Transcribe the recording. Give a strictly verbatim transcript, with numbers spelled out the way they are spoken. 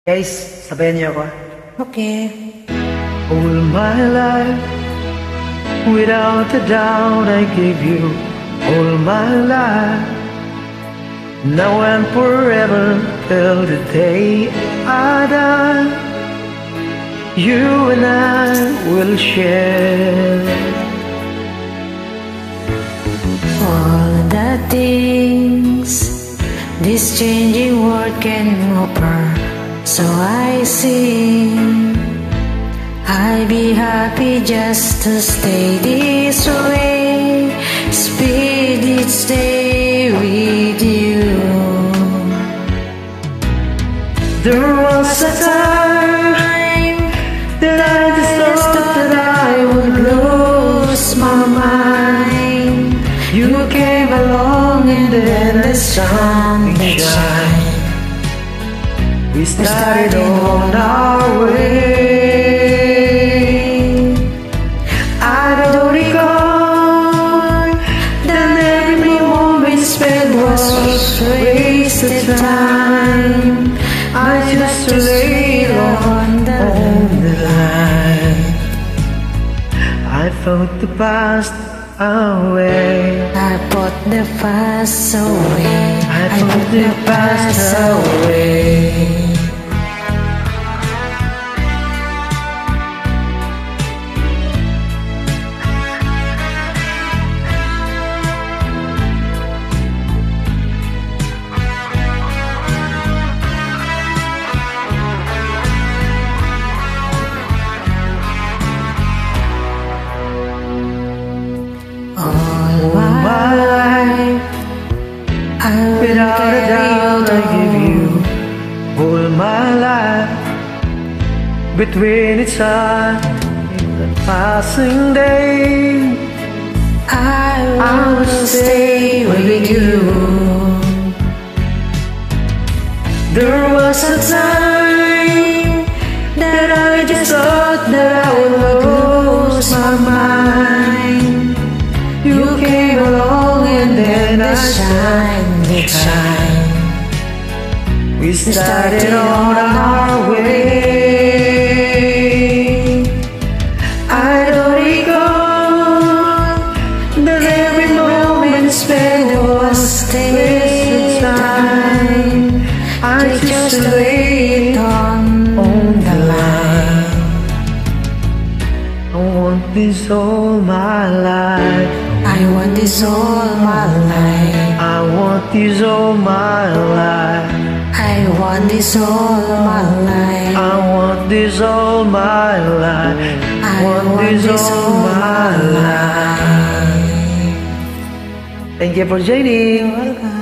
Guys, sabayan niyo ako. Okay. All my life, without a doubt I give you all my life. Now and forever till the day I die, you and I will share All the things this changing world can offer. So I sing, I'd be happy just to stay this way, spend each day with you. There was a time that I just thought that I would lose my mind. You came along and then the sun shine. We started on our way. I don't recall that every moment spent was wasted time. I just laid on the line. I thought the past away. I put the past away. I put the past away. All my life, I will Without a doubt I give you you all my life. Between each side the passing day, I I will will stay with you. There was a time that I just thought that I would lose my mind. You came along and then The I shine, the shine. We started on our way. I don't recall that every moment spent was wasted time. I just laid on the line. I want this all my life. I want this all my life. I want this all my life. I want this all my life. I want this all my life. I want this all my life. life. Thank you for joining. Welcome.